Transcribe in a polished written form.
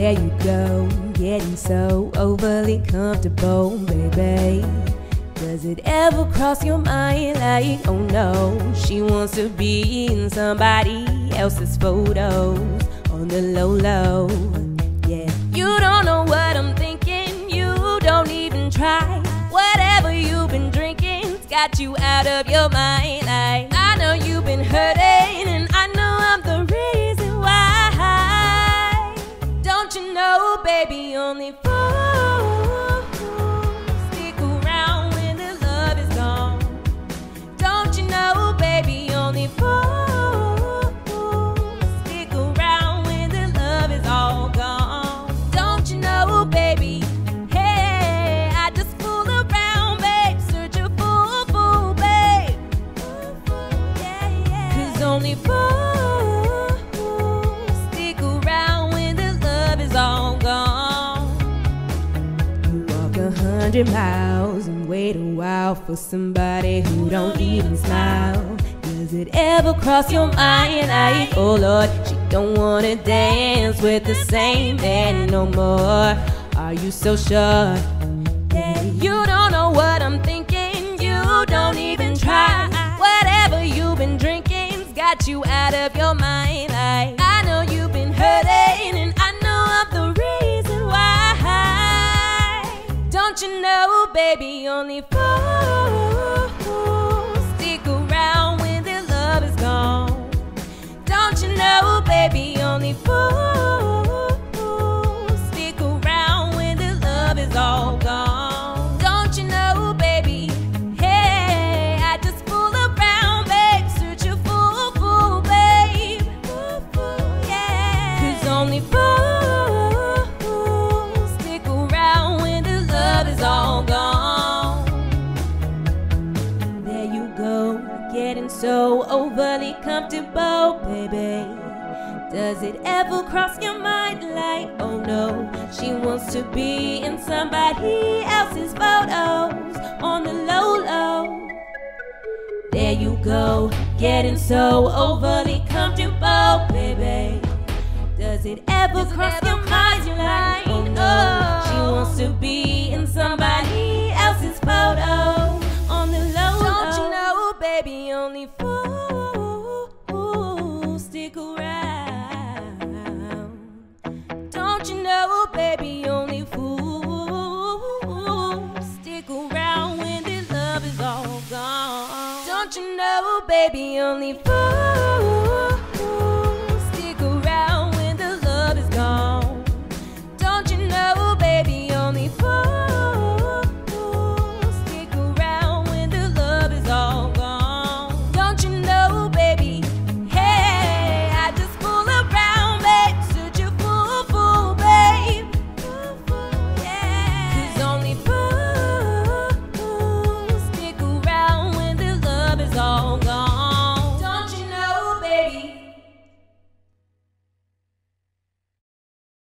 There you go, getting so overly comfortable, baby. Does it ever cross your mind like, oh no, she wants to be in somebody else's photos on the low-low? Yeah, you don't know what I'm thinking, you don't even try. Whatever you've been drinking's got you out of your mind. I know you've been hurting, and I know I'm the reason why. Don't you know, baby, only fools stick around when the love is gone. Don't you know, baby, only fools stick around when the love is all gone. Don't you know, baby, hey, I just fool around, babe, search a fool, babe. Cause only fools stick around when the love is all gone. You walk 100 miles and wait a while for somebody who don't even smile. Does it ever cross your mind like, oh Lord, she don't wanna dance with the same man no more? Are you so sure? Yeah, you don't know what I'm thinking, you don't even try. Whatever you've been drinking's got you out of your mind. I know you've been hurting, and I know I'm the reason why. Don't you know, baby, only fools stick around when their love is gone. Don't you know, baby, only fools stick around when their love is all gone. Don't you know, baby, hey, I just fool around, babe, search a fool, babe. Yeah. Cause only fools stick around when the love is all gone. There you go, getting so overly comfortable, baby. Does it ever cross your mind like, oh no, she wants to be in somebody else's photos on the low-low? There you go, getting so overly comfortable, baby. Does it ever cross your mind like, oh no, she wants to be in somebody else's photo on the low-low? Don't you know, baby, only fools stick around. Don't you know, baby, only fools stick around when the love is all gone. Don't you know, baby, only fools